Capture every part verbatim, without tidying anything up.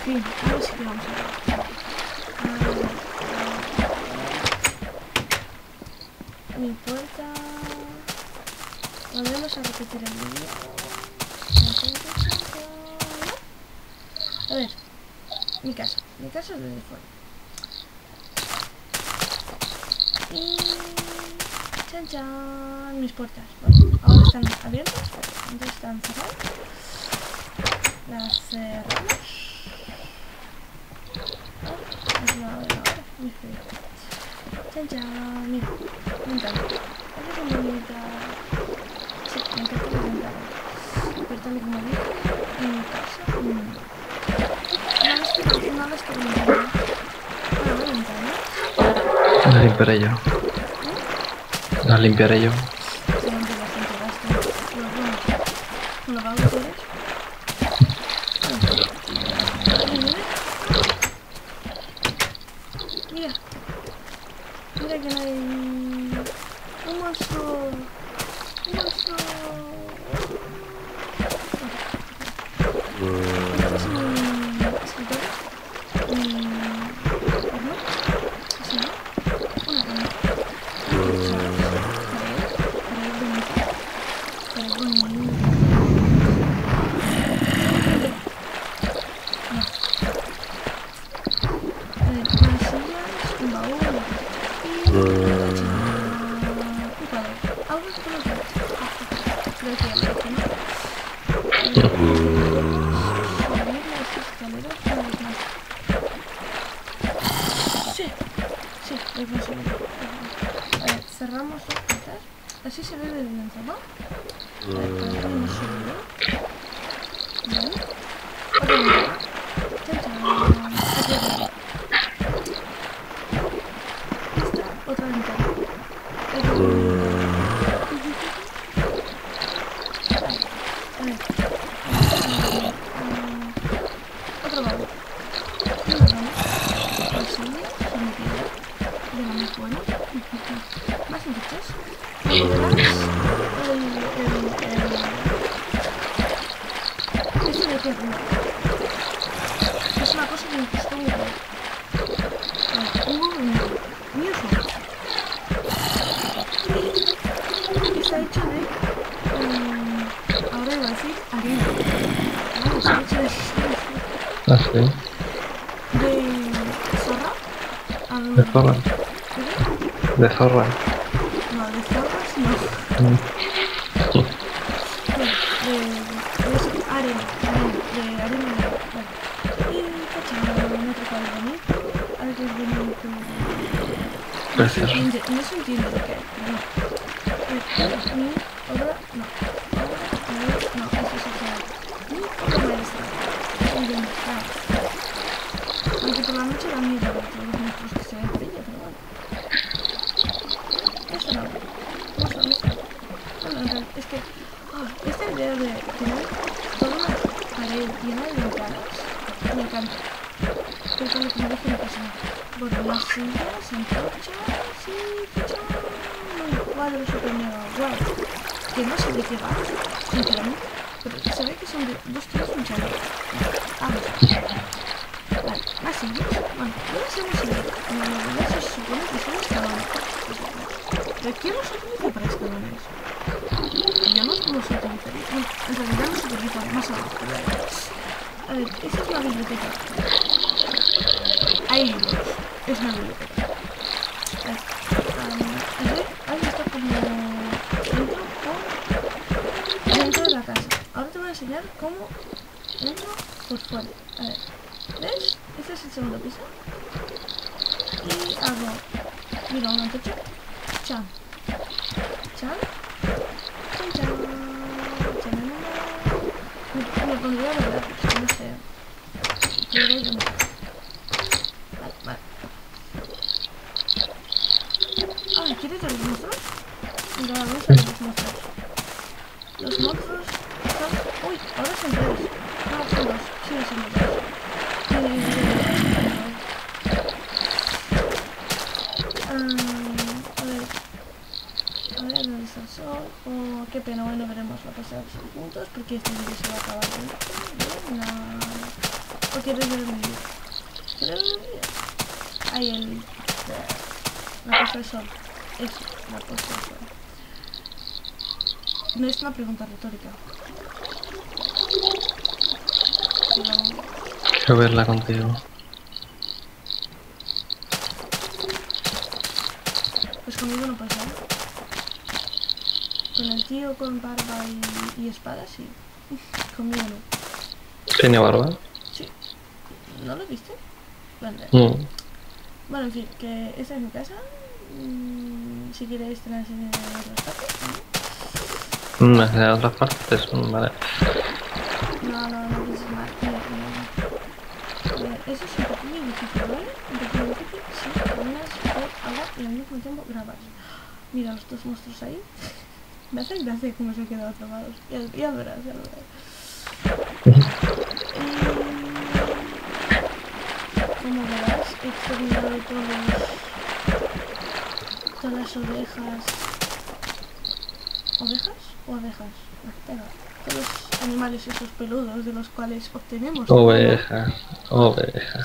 fin, ahora sí que vamos a ver. Mi puerta. Volvemos a repetir el vídeo. A ver, mi casa. Mi casa es desde fuera. Y... chan chan, mis puertas. Bueno, ahora están abiertas, pero antes están cerradas. Las cerramos. Ah, es la hora ahora. Muy frío. Chan chan, mira, ventana. Esta es una bonita. Sí, me encanta la ventana. Pero tal y como dije, en mi casa. Mmm. Una vez que una vez que ventana. Bueno, la ventana. Las limpiaré yo. ¿Eh? Las limpiaré yo. Sí, antes las limpiarás tú. Pero bueno, ¿lo va a hacer? Mira, mira que no hay un monstruo, un monstruo. Este es un escritorio, un horno, así, ¿no? Una cama, un colchón, pared, pared bonita, pared bonita. No. A ver, unas sillas, un baúl, y un cuadro. Algo que no creo. Creo que ya lo dije, ¿no? Subir las escaleras una vez más. Sí, sí, lo he conseguido. A ver, cerramos las puertas. Así se ve desde dentro, ¿no? A ver, por aquí hemos subido. Bien. Otra ventana. Chan chan. Aquí arriba. Esta, otra ventana. Aquí arriba. A ver. Otro baúl. Una cama. Auxilio. Sanitaria. De la más buena. Más bichos. Y detrás. El. El. El. Esto de aquí arriba. Es una cosa que me costó un poco. Un momento. Mioso. Está hecho de. Um, ahora iba a decir arena. No, está hecho de. Ah, sí. De zorra. Ah, no, De zorra. ¿qué? De zorra. No, de zorras no. Mm. Bueno, de, de eso, arena. No, de arena no. Vale. Y cachao, me ha tocado bonito. Algo bonito. No se Precioso. entiende, no se entiende lo que hay, pero no. Eh, Mi obra, no. Obra, no, no, eso es otra. Mi obra maestra. Muy bien, claro. Aunque por la noche da miedo ver todos los monstruos que se ven por ella, pero bueno. Esto no. No sé, no sé. Bueno, en realidad, es que oh, esta idea de tener toda una pared llena de ventanas me encanta. Pero tal y como dije, no pasa nada. Bueno, las sillas, antorchas y cachón. Un cuadro super mega guay. Que no sé de qué va, sinceramente. Pero se ve que son de dos tíos luchando. Vamos. Vale, más sillas. Bueno, yo no sé muy sillas. En la realidad se supone que son escalones. ¿Pero quién los utiliza para escalones? Yo no los utilizaría. Bueno, en realidad los utilizo más abajo. A ver, esa es la biblioteca. Hay libros. Es una biblioteca. A ver, um, a ver, ahí está como dentro por dentro de la casa. Ahora te voy a enseñar cómo entro por fuera. A ver, ¿ves? Este es el segundo piso. Y hago, mira, un antecho. Chan. Chan. Chan, chan. Chan. Me, me pondría a verdad, pues no sé. Pero yo no. Vale, vale. Ah, ¿quieres ver los monstruos? Mira, vamos a ver los monstruos. Los monstruos son... Uy, ahora son tres. No, son dos. Sí, son dos. Eh, um, a ver. A ver, ¿dónde está el sol? Oh, qué pena, bueno, veremos la pasada juntos porque este vídeo se va a acabar. No. ¿O quieres ver el vídeo? ¿Quieres ver el vídeo? Ahí el... La puesta de sol. Eso, la puesta de sol. No es una pregunta retórica. Pero... Quiero verla contigo. Pues conmigo no pasa, ¿eh? Con el tío con barba y, y espada, sí. Conmigo no. ¿Tiene barba? Sí. ¿No lo viste? Bueno, Mm. bueno, en fin, que esta es mi casa. Mm, si queréis te la enseño de otras partes, ¿no? Mm, de otras partes, mm, vale. No, no, no pienses mal. Mira, mira, mira. Eso es un pequeño edificio, ¿vale? Un pequeño edificio, sí, con unas por hablar y al mismo tiempo grabar. Mira los dos monstruos ahí. Me hacen gracia cómo se han quedado atrapados. Ya, ya verás, ya verás. Y... como verás, he exterminado todos, todas las ovejas. ¿Ovejas o abejas? Ah, venga. Todos los animales esos peludos de los cuales obtenemos Ovejas, ovejas.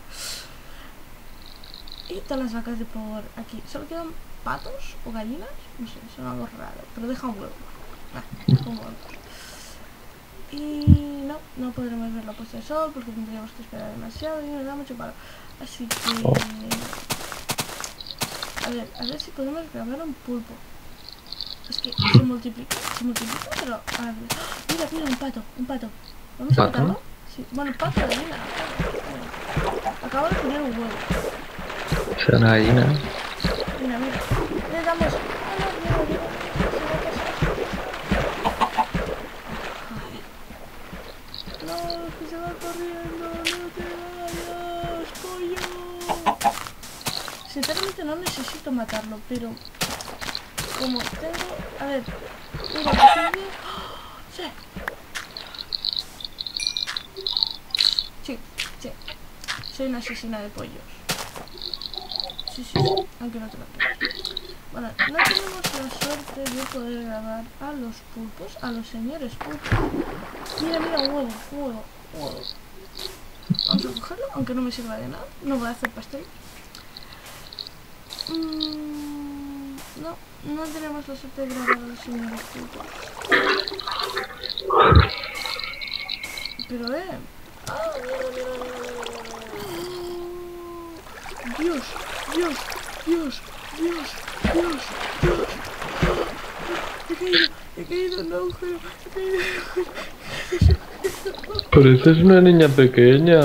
y todas las vacas de por aquí. Solo quedan patos o gallinas, no sé, son algo raro, pero deja un huevo. Ah, deja un huevo. Y no, no podremos ver la puesta de sol porque tendríamos que esperar demasiado y me da mucho palo. Así que... Oh. A ver, a ver si podemos grabar un pulpo. Es que se multiplica, se multiplica, pero... A ver, ¡oh! Mira, mira, un pato, un pato. ¿Vamos a ¿Pato? matarlo? Sí, bueno, pato, gallina. Pato. Acabo de poner un huevo. ¿Será una gallina? Mira, mira. Le damos... ¡Ah, no, mira, mira! Se va a pasar. No, que se va corriendo. No te vayas, pollo. Sinceramente no necesito matarlo, pero... Como tengo... A ver... Mira, que sigue... ¡Oh! ¡Sí! Sí, sí. Soy una asesina de pollos. Sí, sí, sí. Aunque no te lo creas. Bueno, no tenemos la suerte de poder grabar a los pulpos, a los señores pulpos. Mira, mira, un huevo, un huevo, un huevo. Vamos a cogerlo, aunque no me sirva de nada. No voy a hacer pastel. Mm, no, no tenemos la suerte de grabar a los señores pulpos. Pero, eh... ¡Ah, mira, mira, mira, mira! ¡Dios, Dios, Dios, Dios, Dios, Dios! He caído, he caído en un agujero, he caído en un agujero. Pero esta es una niña pequeña.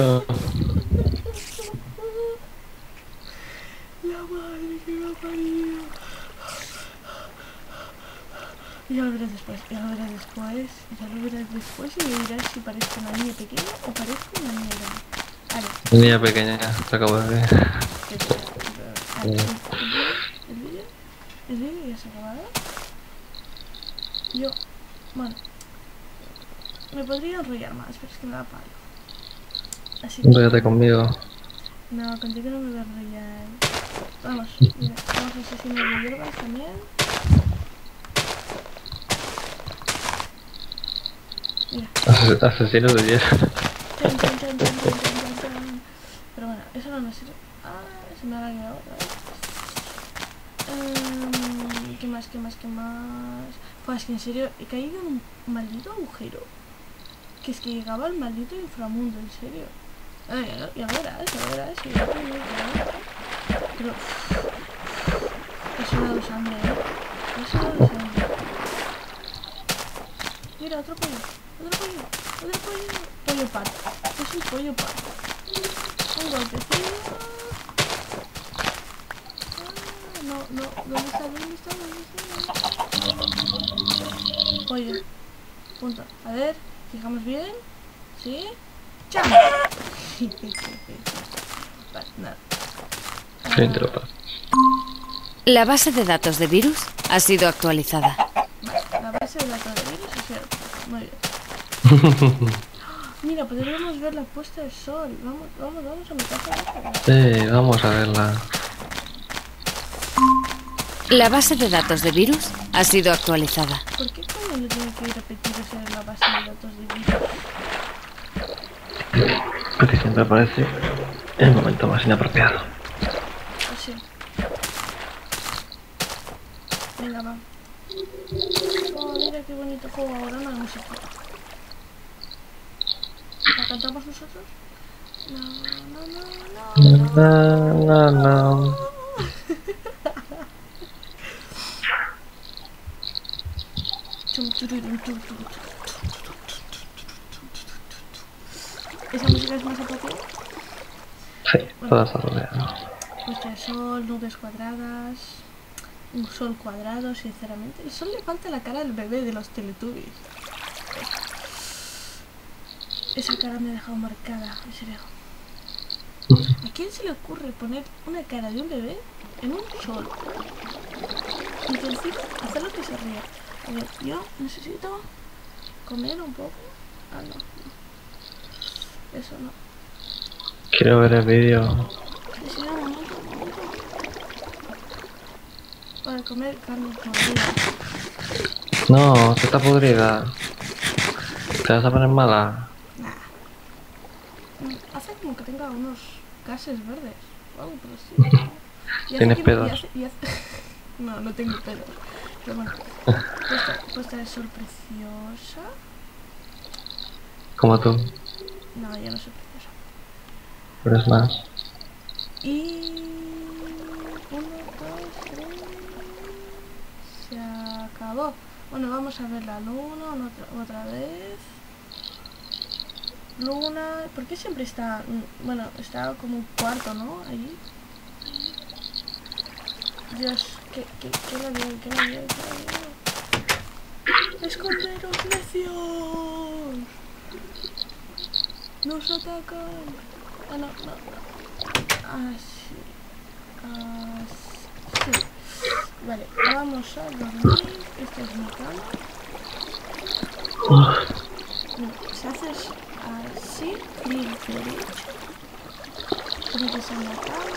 La madre que me ha parido. Ya lo verás después, ya lo verás después, ya lo verás después y me dirás si parezco una niña pequeña o parezco una niña grande. Vale. Niña pequeña, te acabo de ver. Vale, el vídeo, el vídeo ya se ha acabado. Yo, bueno, me podría enrollar más, pero es que me da palo. Así que... Enróllate conmigo. No, contigo no me voy a enrollar. Vamos, mira, vamos a asesinar de hierbas también. Mira. Ases asesinos de hierro. Chan, chan, chan, chan, chan, chan, chan. Pero bueno, eso no nos sirve. Ah, se me ha lagueado otra vez. Um, ¿Qué más, qué más, qué más? Pues que en serio, he caído en un maldito agujero. Que es que llegaba al maldito inframundo, en serio. Ah, ya, ya verás, ya verás. Ya verás, ya verás. Pero... He sudado sangre, ¿eh? He sudado sangre. Mira, otro pollo. Otro pollo. Otro pollo. Pollo pato. Es un pollo pato. Un golpecillo. Ah, no, no. ¿Dónde está? ¿Dónde está? ¿Dónde está? Pollo. Punto. A ver. Fijamos bien. ¿Sí? ¡Chao! Vale, nada. Soy tropa. La base de datos de virus ha sido actualizada. Vale, la base de datos de virus es cierto. Muy bien. Mira, podríamos ver la puesta de sol. Vamos, vamos, vamos a mi casa. Sí, vamos a verla. La base de datos de virus ha sido actualizada. ¿Por qué coño le tiene que repetir esa la base de datos de virus? Porque siempre aparece el momento más inapropiado. Así. Venga, va. Oh, mira qué bonito juego ahora, no hay música. ¿La cantamos nosotros? No, no, no, no. No, no, no. Chum, chururum, chum, chum, chum. ¿Esa música es más apropiada? Sí, toda está rodeada. Puesta de sol, nubes cuadradas, un sol cuadrado, sinceramente. El sol le falta la cara del bebé de los Teletubbies. Esa cara me ha dejado marcada, en serio. ¿A quién se le ocurre poner una cara de un bebé en un sol? Y que encima hacer lo que se ríe. A ver, yo necesito comer un poco. Ah, no, no. Eso no. Quiero ver el vídeo. Sí, sí, un momento, un momento. Para comer carne podrida. No, que está podrida. Te vas a poner mala. Nah. Mm, Hace como que tenga unos gases verdes o algo por el estilo. Y hace ¿Tienes que- pedos? y hace- y hace- No, no tengo pedos. Pero bueno. Puesta, puesta de sol preciosa. Como tú. No, yo no soy preciosa. Pero es más. Y... Uno, dos, tres... Se acabó. Bueno, vamos a ver la luna otra, otra vez. Luna... ¿Por qué siempre está...? Bueno, está como un cuarto, ¿no? Ahí. Dios, ¿qué, qué, qué la veo? ¿Qué la veo? ¿Qué la veo? ¡Esconderos, necios! ¡Nos atacan! Ah, no, no, no. Así. Así. Vale, vamos a dormir. Esta es mi cama. No, si haces así, clic derecho. Te metes en la cama.